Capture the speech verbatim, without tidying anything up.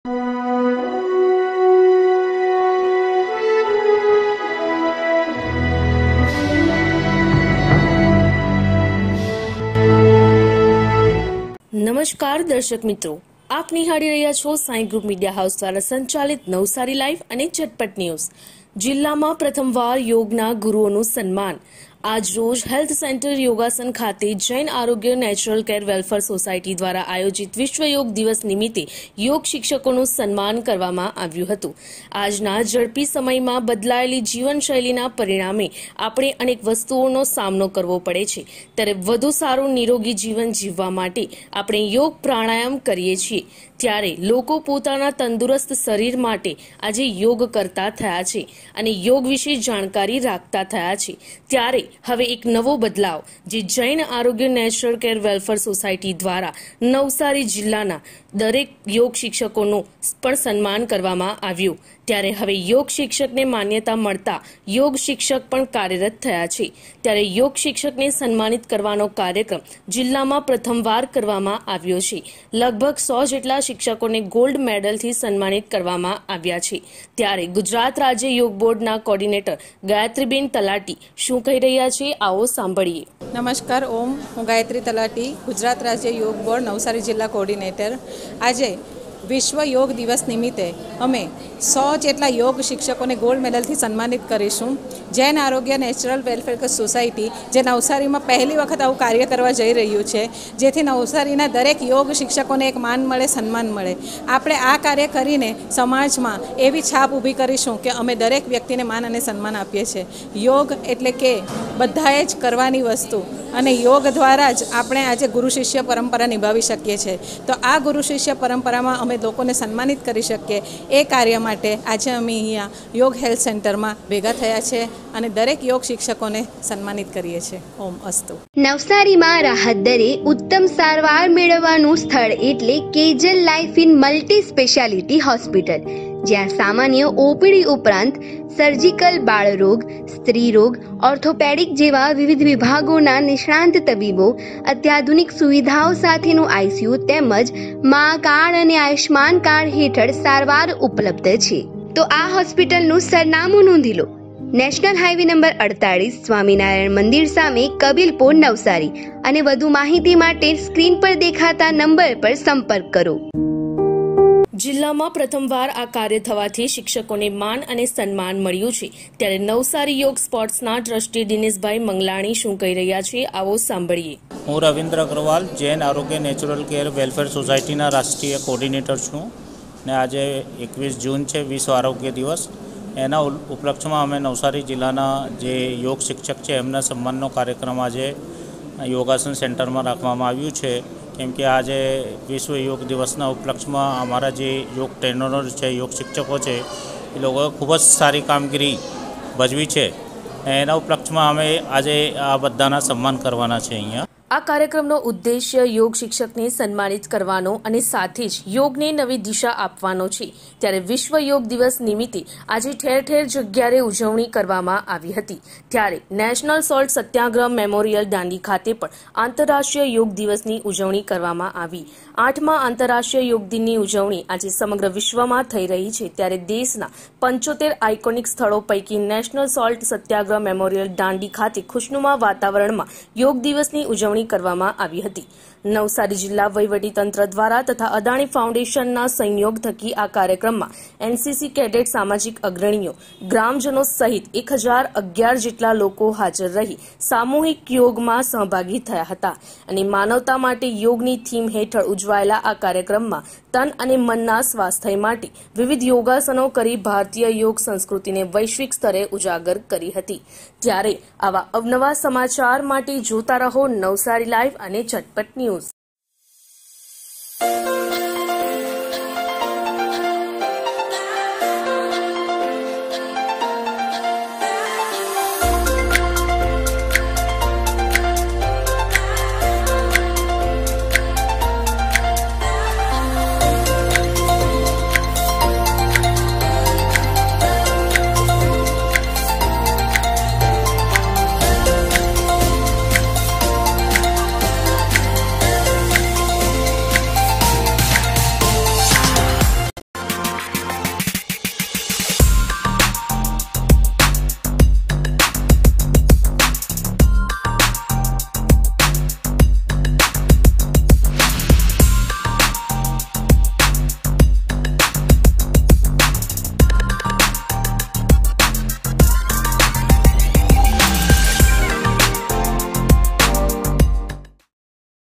નમસ્કાર દર્શક મિત્રો, આપ નિહાળી રહ્યા છો સાઈ ગ્રુપ મીડિયા હાઉસ દ્વારા સંચાલિત નવસારી લાઈવ અને ઝટપટ ન્યૂઝ। જિલ્લામાં પ્રથમવાર યોગના ગુરુઓનું સન્માન। આજ રોજ હેલ્થ સેન્ટર યોગાસન ખાતે જૈન આરોગ્ય નેચરલ કેર વેલફેર સોસાયટી દ્વારા આયોજિત વિશ્વ યોગ દિવસ નિમિત્તે યોગ શિક્ષકોનું સન્માન કરવામાં આવ્યું હતું। આજના ઝડપી સમયમાં બદલાયેલી જીવનશૈલીના પરિણામે આપણે અનેક વસ્તુઓનો સામનો કરવો પડે છે, ત્યારે વધુ સારું નિરોગી જીવન જીવવા માટે આપણે યોગ પ્રાણાયામ કરીએ છીએ। ત્યારે લોકો પોતાના તંદુરસ્ત શરીર માટે આજે યોગ કરતા થયા છે અને યોગ વિશે જાણકારી રાખતા થયા છે। ત્યારે હવે એક નવો બદલાવ જે જૈન આરોગ્ય નેચરલ કેર વેલફેર સોસાયટી દ્વારા નવસારી જિલ્લાના દરેક યોગ શિક્ષકોનું પણ સન્માન કરવામાં આવ્યું। ત્યારે હવે યોગ શિક્ષકને માન્યતા મળતા યોગ શિક્ષક પણ કાર્યરત થયા છે। ત્યારે યોગ શિક્ષકને સન્માનિત કરવાનો કાર્યક્રમ જિલ્લામાં પ્રથમવાર કરવામાં આવ્યો છે। લગભગ સો જેટલા શિક્ષકોને ગોલ્ડ મેડલથી સન્માનિત કરવામાં આવ્યા છે। ત્યારે ગુજરાત રાજ્ય યોગ બોર્ડના કોર્ડિનેટર ગાયત્રીબેન તલાટી શું કહી રહ્યા છે, આવો સાંભળીએ। નમસ્કાર, ઓમ, હું ગાયત્રી તલાટી, ગુજરાત રાજ્ય યોગ બોર્ડ નવસારી જિલ્લા કોર્ડિનેટર। આજે વિશ્વ યોગ દિવસ નિમિત્તે અમે સો જેટલા યોગ શિક્ષકોને ગોલ્ડ મેડલથી સન્માનિત કરીશું। જૈન આરોગ્ય નેચરલ વેલફેર સોસાયટી જે નવસારીમાં પહેલી વખત આવું કાર્ય કરવા જઈ રહ્યું છે, જેથી નવસારીના દરેક યોગ શિક્ષકોને એક માન મળે, સન્માન મળે। આપણે આ કાર્ય કરીને સમાજમાં એવી છાપ ઊભી કરીશું કે અમે દરેક વ્યક્તિને માન અને સન્માન આપીએ છીએ। યોગ એટલે કે બધાએ જ કરવાની વસ્તુ અને યોગ દ્વારા જ આપણે આજે ગુરુ શિષ્ય પરંપરા નિભાવી શકીએ છીએ। તો આ ગુરુ શિષ્ય પરંપરામાં અમે લોકોને સન્માનિત કરી શકીએ એ કાર્ય માટે આજે અમે અહીંયા યોગ હેલ્થ સેન્ટરમાં ભેગા થયા છે અને દરેક યોગ શિક્ષકોને સન્માનિત કરીએ છીએ। ઓમ અસ્તુ। નવસારીમાં રાહત દરે ઉત્તમ સારવાર મેળવવાનું સ્થળ એટલે Kejal life in multi speciality hospital, જ્યાં સામાન્ય ઓપીડી ઉપરાંત સર્જિકલ, બાળરોગ, સ્ત્રી રોગ, ઓર્થોપેડિક જેવા વિવિધ વિભાગોના નિષ્ણાંત તબીબો, અત્યાધુનિક સુવિધાઓ સાથેનું આઈસીયુ તેમજ મા કાર્ડ અને આયુષ્માન કાર્ડ હેઠળ સારવાર ઉપલબ્ધ છે। તો આ હોસ્પિટલનું સરનામું નોંધી લો। નેશનલ હાઈવે નંબર અડતાલીસ, સ્વામિનારાયણ મંદિર સામે, કબીલપુર, નવસારી। અને વધુ માહિતી માટે સ્ક્રીન પર દેખાતા નંબર પર સંપર્ક કરો। જિલ્લામાં પ્રથમવાર આ કાર્ય થવાથી શિક્ષકોને માન અને સન્માન મળ્યું છે। ત્યારે નવસારી યોગ સ્પોર્ટ્સના ટ્રસ્ટી દિનેશભાઈ મંગલાણી શું કહી રહ્યા છે, આવો સાંભળીએ। હું રવિન્દ્ર અગ્રવાલ, જૈન આરોગ્ય નેચરલ કેર વેલફેર સોસાયટીના રાષ્ટ્રીય કોર્ડિનેટર છું ને આજે એકવીસ જૂન છે, વિશ્વ આરોગ્ય દિવસ। એના ઉપલક્ષમાં અમે નવસારી જિલ્લાના જે યોગ શિક્ષક છે એમના સન્માનનો કાર્યક્રમ આજે યોગાસન સેન્ટરમાં રાખવામાં આવ્યું છે, કેમ કે આજે વિશ્વ યોગ દિવસના ઉપલક્ષમાં અમારા જે યોગ ટ્રેનરો છે, યોગ શિક્ષકો છે, એ લોકોએ ખૂબ જ સારી કામગીરી ભજવી છે। એના ઉપલક્ષમાં અમે આજે આ બધાના સન્માન કરવાના છે અહીંયા। આ કાર્યક્રમનો ઉદ્દેશ્ય યોગ શિક્ષકને સન્માનિત કરવાનો અને સાથે જ યોગને નવી દિશા આપવાનો છે। ત્યારે વિશ્વ યોગ દિવસ નિમિત્તે આજે ઠેર ઠેર જગ્યાએ ઉજવણી કરવામાં આવી હતી। ત્યારે national salt Satyagraha memorial Dandi ખાતે પણ આંતરરાષ્ટ્રીય યોગ દિવસની ઉજવણી કરવામાં આવી। આઠમા આંતરરાષ્ટ્રીય યોગ દિનની ઉજવણી આજે સમગ્ર વિશ્વમાં થઈ રહી છે। ત્યારે દેશના પંચોતેર આઇકોનિક સ્થળો પૈકી national salt Satyagraha memorial Dandi ખાતે ખુશનુમા વાતાવરણમાં યોગ દિવસની ઉજવણી કરવામાં આવી હતી। નવસારી જિલ્લા વહીવટીતંત્ર દ્વારા તથા અદાણી ફાઉન્ડેશનના સંયોગ થકી આ કાર્યક્રમમાં એનસીસી કેડેટ, સામાજિક અગ્રણીઓ, ગ્રામજનો સહિત એક હજાર અગિયાર જેટલા લોકો હાજર રહી સામૂહિક યોગમાં સહભાગી થયા હતા અને માનવતા માટે યોગની થીમ હેઠળ ઉજવાયેલા આ કાર્યક્રમમાં તન અને મનના સ્વાસ્થ્ય માટે વિવિધ યોગાસનો કરી ભારતીય યોગ સંસ્કૃતિને વૈશ્વિક સ્તરે ઉજાગર કરી હતી। ત્યારે આવા અવનવા સમાચાર માટે જોતા રહો નવસારી લાઈવ અને ઝટપટ ન્યૂઝ।